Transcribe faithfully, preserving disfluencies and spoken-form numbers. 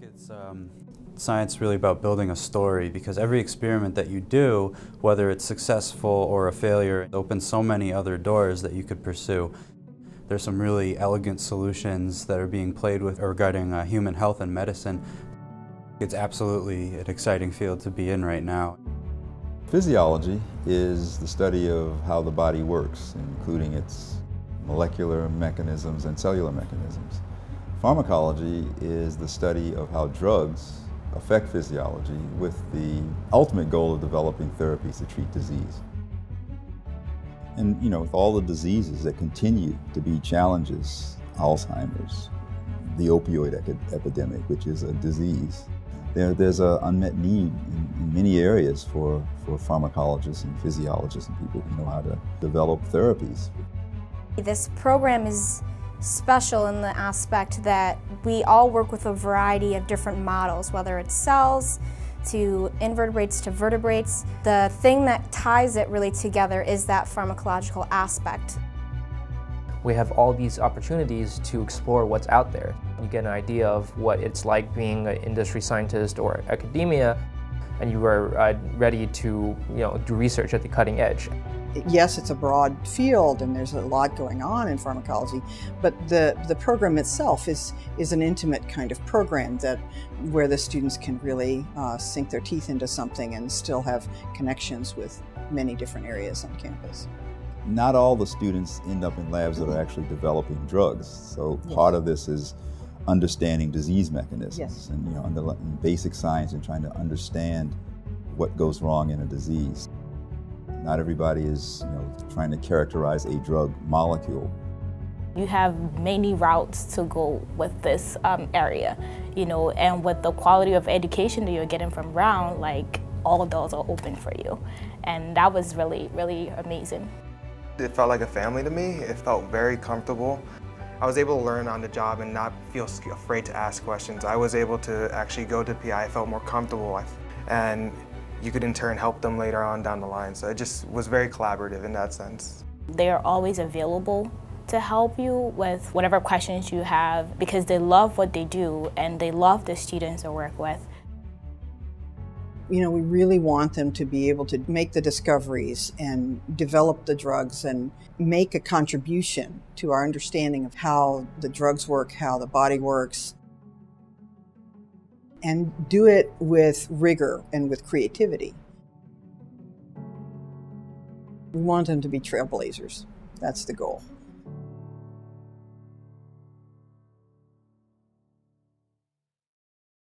It's um, science really about building a story, because every experiment that you do, whether it's successful or a failure, opens so many other doors that you could pursue. There's some really elegant solutions that are being played with regarding uh, human health and medicine. It's absolutely an exciting field to be in right now. Physiology is the study of how the body works, including its molecular mechanisms and cellular mechanisms. Pharmacology is the study of how drugs affect physiology with the ultimate goal of developing therapies to treat disease. And you know, with all the diseases that continue to be challenges, Alzheimer's, the opioid epidemic, which is a disease, there, there's an unmet need in, in many areas for, for pharmacologists and physiologists and people who know how to develop therapies. This program is special in the aspect that we all work with a variety of different models, whether it's cells to invertebrates to vertebrates. The thing that ties it really together is that pharmacological aspect. We have all these opportunities to explore what's out there. You get an idea of what it's like being an industry scientist or academia, and you are uh, ready to you know, do research at the cutting edge. Yes, it's a broad field and there's a lot going on in pharmacology, but the, the program itself is, is an intimate kind of program that where the students can really uh, sink their teeth into something and still have connections with many different areas on campus. Not all the students end up in labs that are actually developing drugs, so yes. Part of this is understanding disease mechanisms yes. and you know, under, basic science and trying to understand what goes wrong in a disease. Not everybody is you know, trying to characterize a drug molecule. You have many routes to go with this um, area, you know, and with the quality of education that you're getting from Brown, like all of those are open for you. And that was really, really amazing. It felt like a family to me. It felt very comfortable. I was able to learn on the job and not feel afraid to ask questions. I was able to actually go to P I. I felt more comfortable, and you could in turn help them later on down the line. So it just was very collaborative in that sense. They are always available to help you with whatever questions you have because they love what they do and they love the students they work with. You know, we really want them to be able to make the discoveries and develop the drugs and make a contribution to our understanding of how the drugs work, how the body works, and do it with rigor and with creativity. We want them to be trailblazers. That's the goal.